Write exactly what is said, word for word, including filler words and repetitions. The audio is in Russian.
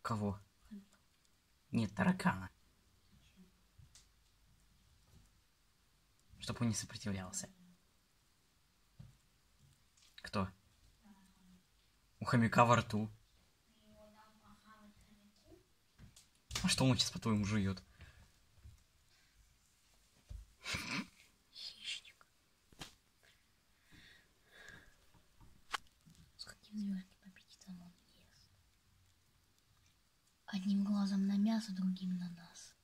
Кого? Нет, таракана. Чтобы он не сопротивлялся. Кто? У хомяка во рту. А что он сейчас, по-твоему, жует? Хищник. С каким звездным аппетитом он ест? Одним глазом на мясо, другим на нас.